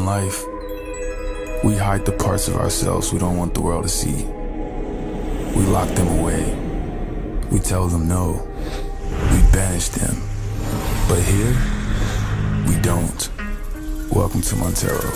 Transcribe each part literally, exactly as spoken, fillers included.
life, we hide the parts of ourselves we don't want the world to see. We lock them away. We tell them no. We banish them. But here, we don't. Welcome to Montero.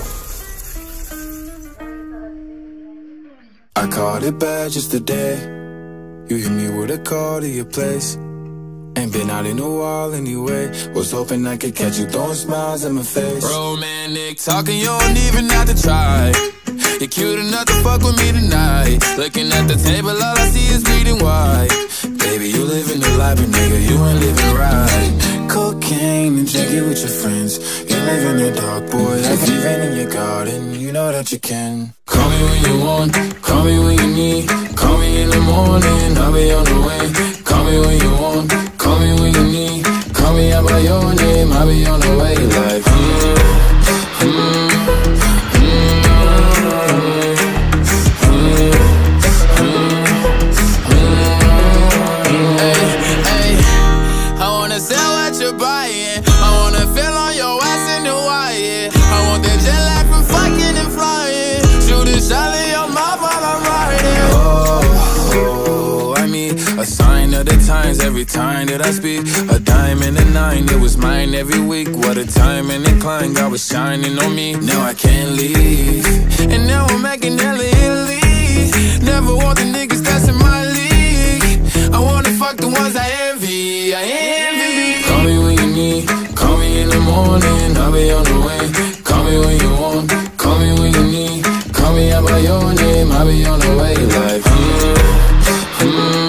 I caught it bad just today. You hit me with a call to your place. Ain't been out in a while anyway. Was hoping I could catch you throwing smiles in my face. Romantic talking, you don't even have to try. You're cute enough to fuck with me tonight. Looking at the table, all I see is bleeding white. Baby, you living the life, but nigga, you ain't living right. Cocaine and drinking with your friends. You live in the dark, boy, like even in your garden. You know that you can. Call me when you want, call me when you need. Call me in the morning, I'll be on the way. Call me when you want, call me when you need. Call me out by your name, I'll be on the way. Like, mm, mm, buying. I wanna feel on your ass in the wire. I want that jet lag from fucking and flying. Shoot a shot in your mouth while I'm riding. Oh, oh, I mean, a sign of the times every time that I speak. A dime and a nine, it was mine every week. What a time and incline, God was shining on me. Now I can't leave, and now I'm making hella Italy. Never want the niggas that's in my league. I wanna fuck the ones I envy. I envy. Call me when you need, call me in the morning, I'll be on the way. Call me when you want, call me when you need. Call me out by your name, I'll be on the way. Like, mm, mm,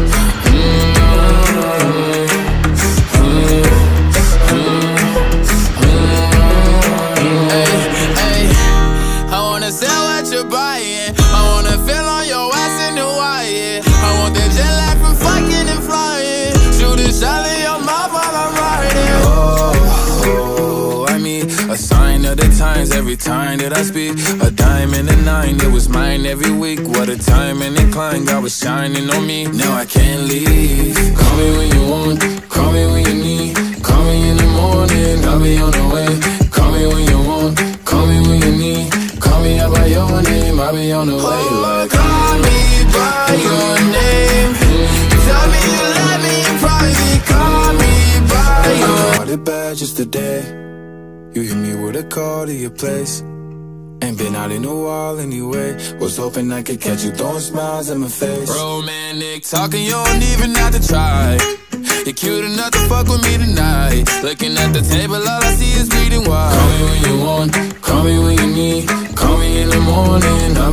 buying. I wanna feel on your ass in the wire. I want that jet lag from fucking and flying. Shoot a shot in your mouth while I'm riding. Oh, oh, I mean, a sign of the times every time that I speak. A dime and a nine, it was mine every week. What a time and incline, God was shining on me. Now I can't leave. Call me when you want, call me when you need. Call me in the morning, I'll be on the way. Call me when you want, call me when you need. Call me out by your name, I'll be on the way. Like, call me by your name. Tell me you love me in private. Call me by your name. I caught it bad just today. You hit me with a call to your place. Ain't been out in a while anyway. Was hoping I could catch you throwing smiles in my face. Romantic talking, you don't even have to try. You're cute enough to fuck with me tonight. Looking at the table, all I see is bleeding white. Call me when you want, call me when you need. Call me in the morning,